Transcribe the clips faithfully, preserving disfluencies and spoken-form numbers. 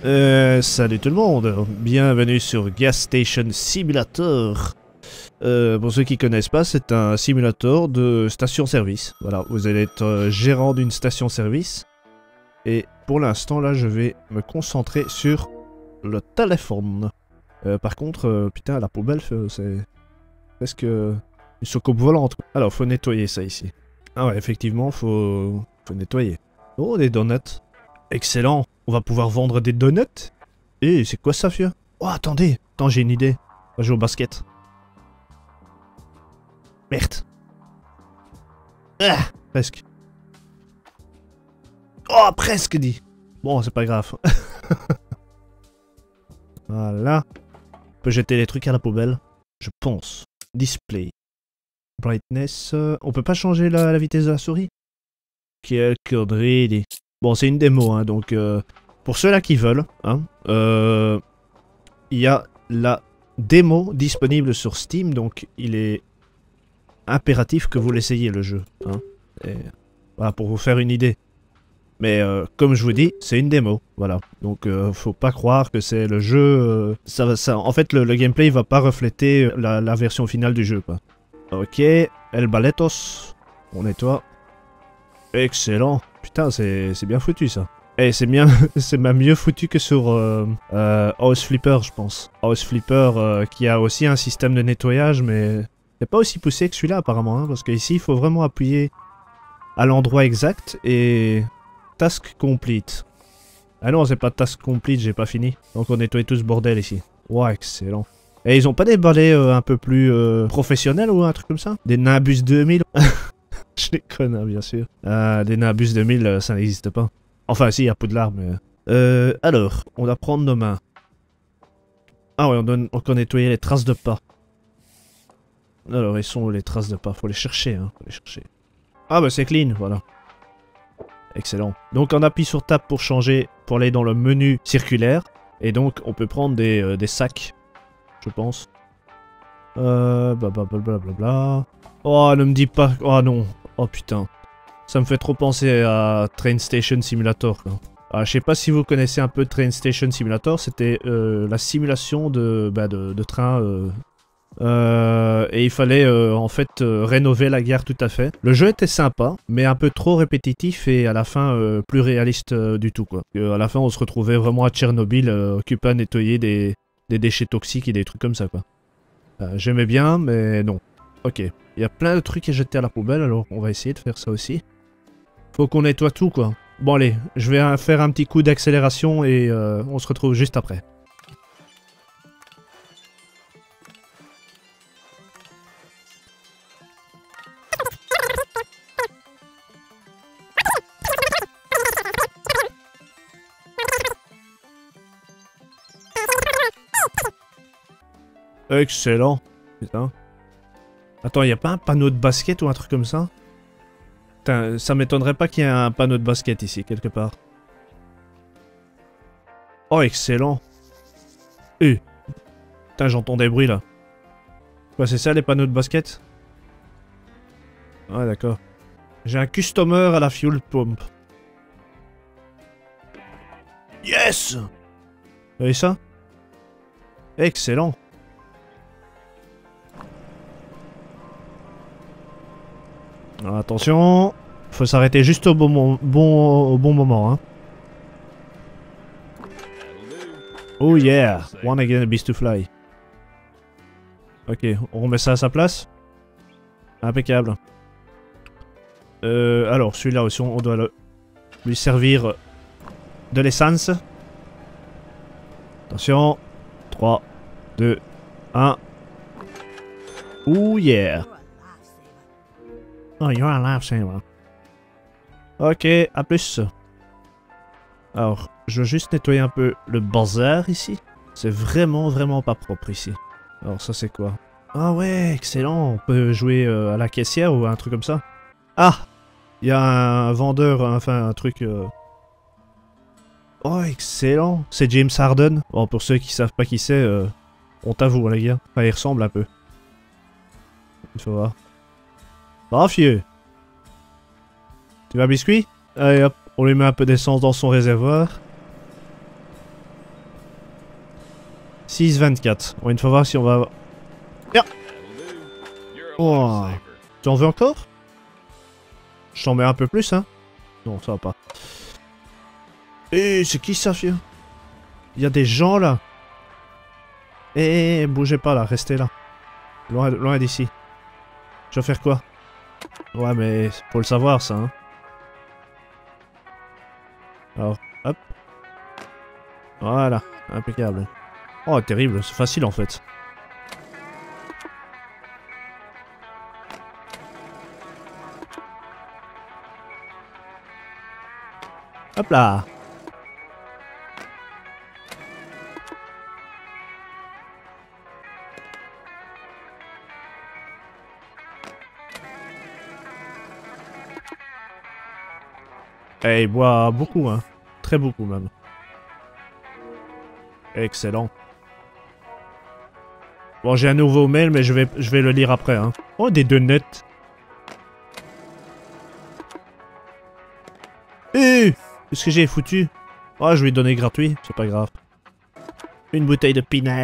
Euh, salut tout le monde, bienvenue sur Gas Station Simulator. Euh, pour ceux qui connaissent pas, c'est un simulateur de station-service. Voilà, vous allez être euh, gérant d'une station-service. Et pour l'instant, là, je vais me concentrer sur le téléphone. Euh, par contre, euh, putain, la poubelle, c'est presque une soucoupe volante. Alors, faut nettoyer ça ici. Ah ouais, effectivement, faut, faut nettoyer. Oh, des donuts. Excellent. On va pouvoir vendre des donuts. Eh, c'est quoi ça, vieux? Oh, attendez. Attends, j'ai une idée. On va jouer au basket. Merde. Ah, presque. Oh, presque dit. Bon, c'est pas grave. Voilà. On peut jeter les trucs à la poubelle. Je pense. Display. Brightness. Euh, on peut pas changer la, la vitesse de la souris? Quelle connerie, dit. Bon, c'est une démo, hein, donc euh, pour ceux-là qui veulent, hein, euh, il y a la démo disponible sur Steam, donc il est impératif que vous l'essayiez le jeu, hein, et, voilà, pour vous faire une idée. Mais euh, comme je vous dis, c'est une démo, voilà, donc euh, faut pas croire que c'est le jeu, euh, ça, ça, en fait le, le gameplay va pas refléter la, la version finale du jeu, quoi. Ok, El Baletos, on nettoie. Excellent. Putain, c'est bien foutu ça. Et c'est bien, c'est même mieux foutu que sur euh, euh, House Flipper, je pense. House Flipper euh, qui a aussi un système de nettoyage, mais c'est pas aussi poussé que celui-là apparemment, hein, parce qu'ici il faut vraiment appuyer à l'endroit exact et task complete. Ah non, c'est pas task complete, j'ai pas fini. Donc on nettoie tout ce bordel ici. Ouah, excellent. Et ils ont pas des balais euh, un peu plus euh, professionnels ou un truc comme ça? Des Nimbus deux mille? Je déconne, hein, bien sûr. Euh, des Nimbus deux mille, ça n'existe pas. Enfin, si, il y a Poudlard, mais... Euh, alors, on va prendre nos mains. Ah ouais, on doit encore nettoyer les traces de pas. Alors, ils sont où les traces de pas? Faut les chercher, hein. Faut les chercher. Ah bah, c'est clean, voilà. Excellent. Donc, on appuie sur Tab pour changer, pour aller dans le menu circulaire. Et donc, on peut prendre des, euh, des sacs, je pense. Euh, blablabla. Bla, bla, bla. Oh, ne me dis pas... Oh non. Oh putain. Ça me fait trop penser à Train Station Simulator, quoi. Ah, je sais pas si vous connaissez un peu Train Station Simulator, c'était euh, la simulation de, bah, de, de train. Euh, euh, et il fallait euh, en fait euh, rénover la gare tout à fait. Le jeu était sympa, mais un peu trop répétitif et à la fin euh, plus réaliste euh, du tout, quoi. Euh, à la fin, on se retrouvait vraiment à Tchernobyl, euh, occupé à nettoyer des, des déchets toxiques et des trucs comme ça, quoi. Euh, J'aimais bien, mais non. Ok. Il y a plein de trucs à jeter à la poubelle, alors on va essayer de faire ça aussi. Faut qu'on nettoie tout, quoi. Bon, allez, je vais faire un petit coup d'accélération et euh, on se retrouve juste après. Excellent. Putain. Attends, y a pas un panneau de basket ou un truc comme ça? Putain, ça m'étonnerait pas qu'il y ait un panneau de basket ici, quelque part. Oh, excellent. Euh. Putain, j'entends des bruits, là. Quoi, c'est ça, les panneaux de basket? Ouais, d'accord. J'ai un customer à la fuel pump. Yes! Vous voyez ça? Excellent. Alors, attention, faut s'arrêter juste au bon, bon, au bon moment, hein. Oh yeah, one again a beast to fly. Ok, on remet ça à sa place. Impeccable. Euh, alors, celui-là aussi, on doit le, lui servir de l'essence. Attention, trois, deux, un. Oh yeah. Oh, you're a lifesaver. Ok, à plus. Alors, je veux juste nettoyer un peu le bazar ici. C'est vraiment, vraiment pas propre ici. Alors, ça, c'est quoi? Ah ouais, excellent. On peut jouer euh, à la caissière ou un truc comme ça. Ah! Il y a un vendeur, enfin, un truc... Euh... Oh, excellent. C'est James Harden. Bon, pour ceux qui savent pas qui c'est, euh, on t'avoue, les gars. Enfin, il ressemble un peu. Il faut voir. Ah, fieu. Tu veux un biscuit? Allez hop, on lui met un peu d'essence dans son réservoir. six vingt-quatre. Bon, une fois voir si on va... Tiens. Oh. Tu en veux encore? Je t'en mets un peu plus, hein? Non, ça va pas. Eh, c'est qui ça, vieux? Il y a des gens, là. Eh, bougez pas, là. Restez là. Loin, loin d'ici. Je vais faire quoi? Ouais, mais faut le savoir, ça, hein. Alors, hop. Voilà. Impeccable. Oh, terrible. C'est facile, en fait. Hop là. Et il boit beaucoup, hein. Très beaucoup, même. Excellent. Bon, j'ai un nouveau mail, mais je vais, je vais le lire après, hein. Oh, des donuts. Eh, qu'est-ce que j'ai foutu? Oh, je vais lui donner gratuit, c'est pas grave. Une bouteille de pinard.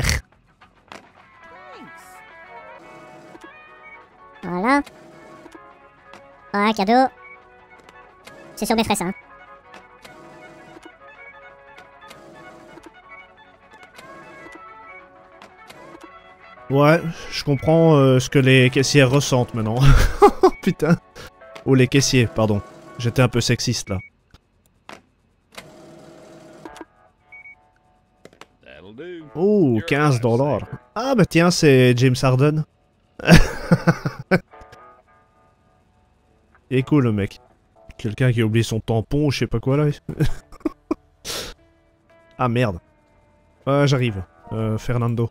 Voilà. Un cadeau. C'est sur mes frais, ça. Hein. Ouais, je comprends euh, ce que les caissières ressentent maintenant. Putain. Ou les caissiers, pardon. J'étais un peu sexiste, là. Oh, quinze dollars. Ah bah tiens, c'est James Harden. Il est cool, le mec. Quelqu'un qui a oublié son tampon, je sais pas quoi, là. Ah, merde. Ah, j'arrive. Euh, Fernando.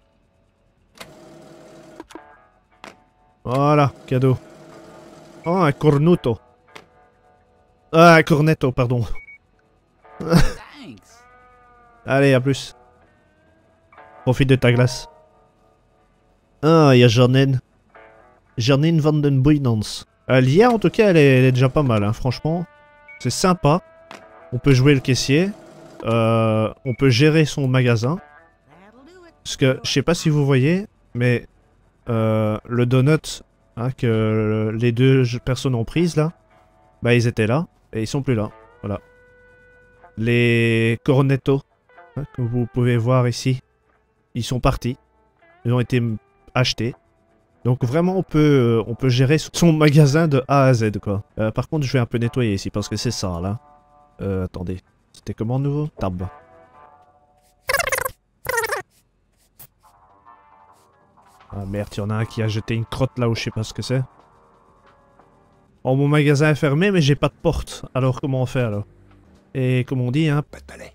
Voilà, cadeau. Oh, un cornuto. Ah, un cornetto, pardon. Allez, à plus. Profite de ta glace. Ah, il y a Janine. Janine van den Boynans. Euh, L'I A, en tout cas, elle est, elle est déjà pas mal, hein, franchement. C'est sympa. On peut jouer le caissier. Euh, on peut gérer son magasin. Parce que, je sais pas si vous voyez, mais euh, le donut hein, que les deux personnes ont prise, là, bah, ils étaient là, et ils sont plus là. Voilà. Les cornettos, hein, que vous pouvez voir ici, ils sont partis. Ils ont été achetés. Donc vraiment on peut, on peut gérer son magasin de A à Z quoi. Euh, par contre je vais un peu nettoyer ici parce que c'est ça là. Euh, attendez. C'était comment nouveau? Tab. Ah merde, il y en a un qui a jeté une crotte là où je sais pas ce que c'est. Oh mon magasin est fermé mais j'ai pas de porte. Alors comment on fait alors? Et comme on dit hein, pas de palais.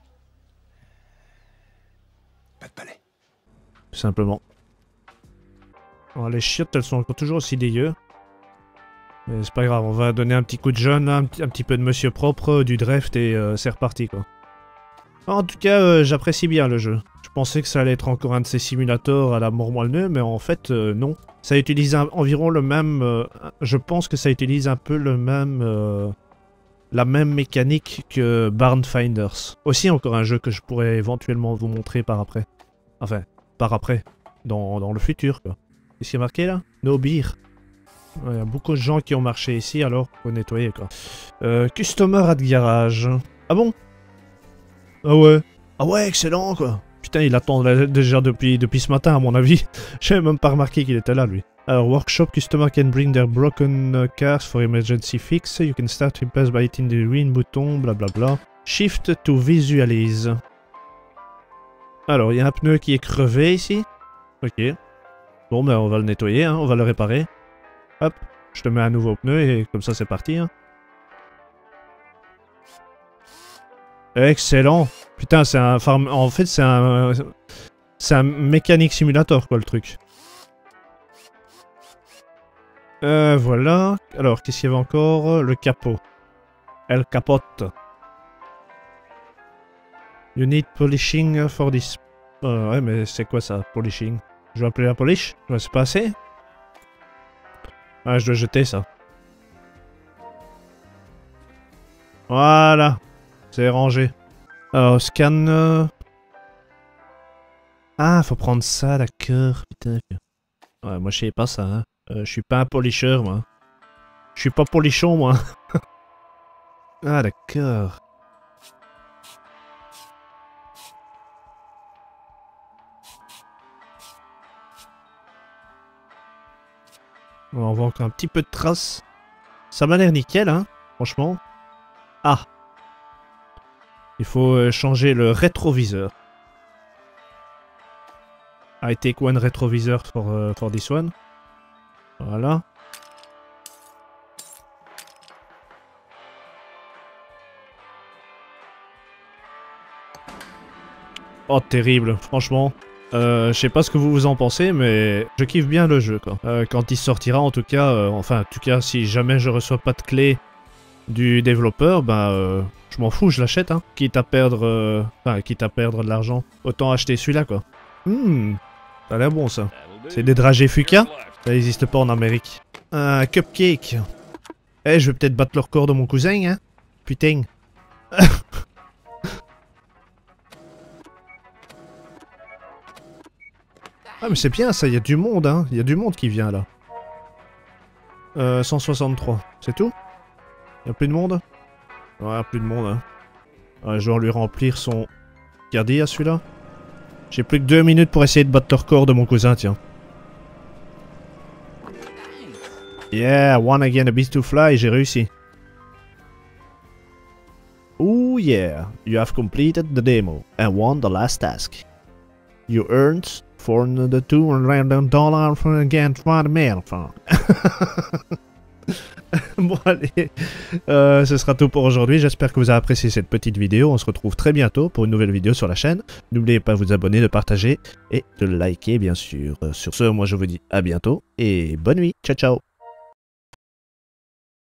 Pas de palais. Tout simplement. Oh, les chiottes, elles sont encore toujours aussi dégueu. Mais c'est pas grave, on va donner un petit coup de jeune, un, un petit peu de monsieur propre, du draft et euh, c'est reparti quoi. En tout cas, euh, j'apprécie bien le jeu. Je pensais que ça allait être encore un de ces simulateurs à la mort moelleux, mais en fait, euh, non. Ça utilise un, environ le même... Euh, je pense que ça utilise un peu le même... Euh, la même mécanique que Barn Finders. Aussi encore un jeu que je pourrais éventuellement vous montrer par après. Enfin, par après. Dans, dans le futur quoi. Qu'est-ce qui est marqué là? No beer. Il ouais, y a beaucoup de gens qui ont marché ici, alors faut nettoyer quoi. Euh, customer at garage. Ah bon? Ah ouais. Ah ouais, excellent quoi. Putain, il attend là, déjà depuis, depuis ce matin à mon avis. J'avais même pas remarqué qu'il était là lui. Alors, workshop, customer can bring their broken cars for emergency fix. You can start repair by hitting the green button, blablabla. Shift to visualize. Alors, il y a un pneu qui est crevé ici. Ok. Bon, ben on va le nettoyer, hein, on va le réparer. Hop, je te mets un nouveau pneu et comme ça c'est parti. Hein. Excellent. Putain, c'est un farm... En fait, c'est un... C'est un mécanique simulator, quoi, le truc. Euh, voilà. Alors, qu'est-ce qu'il y avait encore? Le capot. El capote. You need polishing for this... Euh, ouais, mais c'est quoi ça, polishing? Je vais appeler la polish? Ouais, c'est pas assez? Ah, je dois jeter ça. Voilà. C'est rangé. Alors, scan... Euh... Ah, faut prendre ça, d'accord. Putain. Ouais, moi je sais pas ça, hein. Euh, je suis pas un policheur, moi. Je suis pas polichon, moi. Ah, d'accord. On voit encore un petit peu de traces. Ça m'a l'air nickel, hein, franchement. Ah. Il faut euh, changer le rétroviseur. I take one rétroviseur for, uh, for this one. Voilà. Oh, terrible, franchement. Euh, je sais pas ce que vous vous en pensez, mais je kiffe bien le jeu, quoi. Euh, quand il sortira, en tout cas, euh, enfin, en tout cas, si jamais je reçois pas de clé du développeur, bah, euh, je m'en fous, je l'achète, hein. Quitte à perdre, euh, enfin, quitte à perdre de l'argent, autant acheter celui-là, quoi. Hmm, ça a l'air bon, ça. C'est des dragées Fuka? Ça n'existe pas en Amérique. Un cupcake. Eh, je vais peut-être battre le record de mon cousin, hein. Putain. Ah mais c'est bien ça, il y a du monde hein, il y a du monde qui vient là. Euh, cent soixante-trois, c'est tout? Il y a plus de monde? Ouais, plus de monde hein. Ouais, je vais lui remplir son caddie à celui-là. J'ai plus que deux minutes pour essayer de battre le record de mon cousin, tiens. Yeah, one again a beast to fly, j'ai réussi. Oh yeah, you have completed the demo and won the last task. You earned for the two hundred dollars for again for the mail. Bon allez, euh, ce sera tout pour aujourd'hui. J'espère que vous avez apprécié cette petite vidéo. On se retrouve très bientôt pour une nouvelle vidéo sur la chaîne. N'oubliez pas de vous abonner, de partager et de liker bien sûr. Sur ce, moi je vous dis à bientôt et bonne nuit. Ciao ciao.